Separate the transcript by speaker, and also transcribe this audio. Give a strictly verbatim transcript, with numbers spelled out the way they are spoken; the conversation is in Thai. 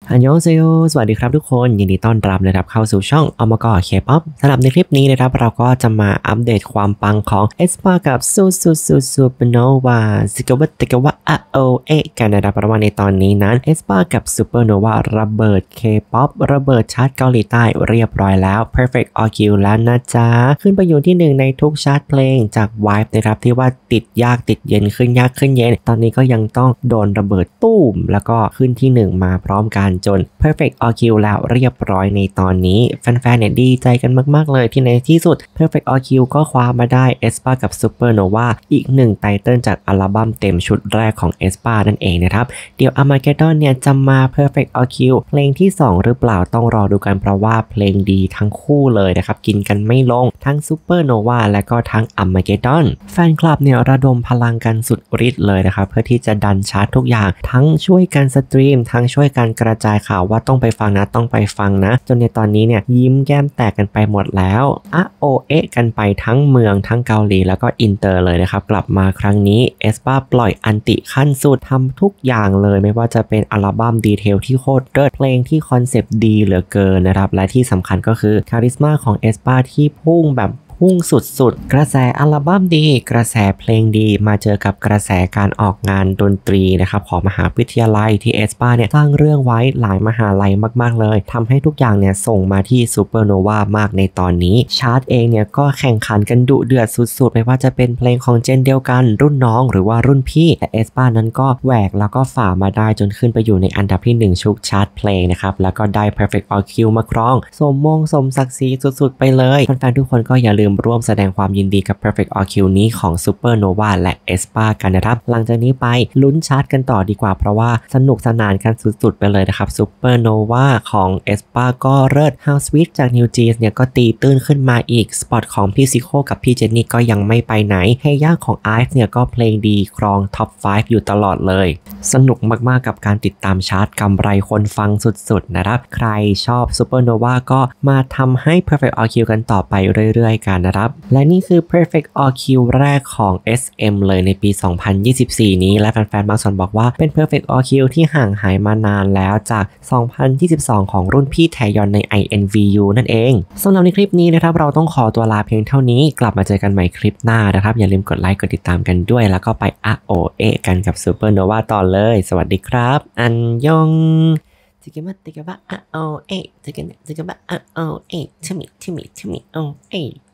Speaker 1: อันยองเซโยสวัสดีครับทุกคนยินดีต้อนรับนะครับเข้าสู่ช่องอมกอเคป๊อปสำหรับในคลิปนี้นะครับเราก็จะมาอัปเดตความปังของ เอส พี เอ กับซูซูซูซูเปอร์โนวาซิกาวะติกาวะอะโอเอกันนะครับเพราะว่าในตอนนี้นั้น เอส พี เอ กับซูเปอร์โนวาระเบิดเคป๊อประเบิดชาร์ตเกาหลีใต้เรียบร้อยแล้ว Perfect ออ คิว แล้วนะจ๊ะขึ้นไปอยู่ที่หนึ่งในทุกชาร์ตเพลงจาก Vibe นะครับที่ว่าติดยากติดเย็นขึ้นยากขึ้นเย็นตอนนี้ก็ยังต้องโดนระเบิดตู้มแล้วก็ขึ้นที่หนึ่งมาพร้อมกันจน Perfect ออ คิว แล้วเรียบร้อยในตอนนี้แฟนๆเนี่ยดีใจกันมากๆเลยที่ในที่สุด Perfect ออ คิว ก็คว้ามาได้ เอส พี เอ กับ Supernova อีกหนึ่งไตเติลจากอัลบั้มเต็มชุดแรกของ เอส พี เอ นั่นเองนะครับเดี๋ยว Armageddon เนี่ยจะมา Perfect ออ คิว เพลงที่สองหรือเปล่าต้องรอดูกันเพราะว่าเพลงดีทั้งคู่เลยนะครับกินกันไม่ลงทั้ง Supernova และก็ทั้ง Armageddon แฟนคลับเนี่ยระดมพลังกันสุดฤทธิ์เลยนะครับเพื่อที่จะดันชาร์ตทุกอย่างทั้งช่วยกันสตรีมทั้งช่วยกันกระจายข่าวว่าต้องไปฟังนะต้องไปฟังนะจนในตอนนี้เนี่ยยิ้มแก้มแตกกันไปหมดแล้วอะโอเอะกันไปทั้งเมืองทั้งเกาหลีแล้วก็อินเตอร์เลยนะครับกลับมาครั้งนี้ เอส พี เอ ปล่อยอันติขั้นสุดทำทุกอย่างเลยไม่ว่าจะเป็นอัลบั้มดีเทลที่โคตรเลิศเพลงที่คอนเซปต์ดีเหลือเกินนะครับและที่สำคัญก็คือคาริสมาของ เอส พี เอ ที่พุ่งแบบพุ่งสุดๆกระแสอัลบั้มดีกระแสเพลงดีมาเจอกับกระแสการออกงานดนตรีนะครับของมหาวิทยาลัยที่ เอส พี เอ เนี่ยสร้างเรื่องไว้หลายมหาลัยมากๆเลยทำให้ทุกอย่างเนี่ยส่งมาที่ Supernova มากในตอนนี้ชาร์ตเองเนี่ยก็แข่งขันกันดุเดือดสุดๆไม่ว่าจะเป็นเพลงของเจนเดียวกันรุ่นน้องหรือว่ารุ่นพี่แต่ เอส พี เอ นั้นก็แหวกแล้วก็ฝ่ามาได้จนขึ้นไปอยู่ในอันดับที่หนึ่งชุกชาร์ตเพลงนะครับแล้วก็ได้ Perfect ออ คิว มาครองสมมงสมศักดิ์ศรีสุดๆไปเลยแฟนๆทุกคนก็อย่าลืมร่วมแสดงความยินดีกับ Perfect ออ คิว นี้ของ Supernova และ เอส พี เอ กันนะครับหลังจากนี้ไปลุ้นชาร์ตกันต่อดีกว่าเพราะว่าสนุกสนานกันสุดๆไปเลยนะครับ Supernova ของ เอส พี เอ ก็เลิศ How Sweet จาก New Jeans เนี่ยก็ตีตื้นขึ้นมาอีกสปอตของพี่ซิโคกับพี่เจนนี่ก็ยังไม่ไปไหนเฮย่าของ ไอ เอฟ เนี่ยก็เพลงดีครองท็อปห้าอยู่ตลอดเลยสนุกมากๆกับการติดตามชาร์ตกำไรคนฟังสุดๆนะครับใครชอบ Supernova ก็มาทำให้ Perfect ออ คิว กันต่อไปเรื่อยๆกันนะครับและนี่คือ Perfect ออ คิว แรกของ เอส เอ็ม เลยในปี สองพันยี่สิบสี่ นี้และแฟนๆบางส่วนบอกว่าเป็น Perfect ออ คิว ที่ห่างหายมานานแล้วจาก สองพันยี่สิบสอง ของรุ่นพี่แทยอนใน ไอ เอ็น วี ยู นั่นเองสำหรับในคลิปนี้นะครับเราต้องขอตัวลาเพียงเท่านี้กลับมาเจอกันใหม่คลิปหน้านะครับอย่าลืมกดไลค์กดติดตามกันด้วยแล้วก็ไปอะโอเอกันกับ Supernova ต่อเลยสวัสดีครับอันยองจิกะมะติกะบะอะโอเอจิกะจิกะบะอะโอเอชิมิชิมิชิมิโอเอ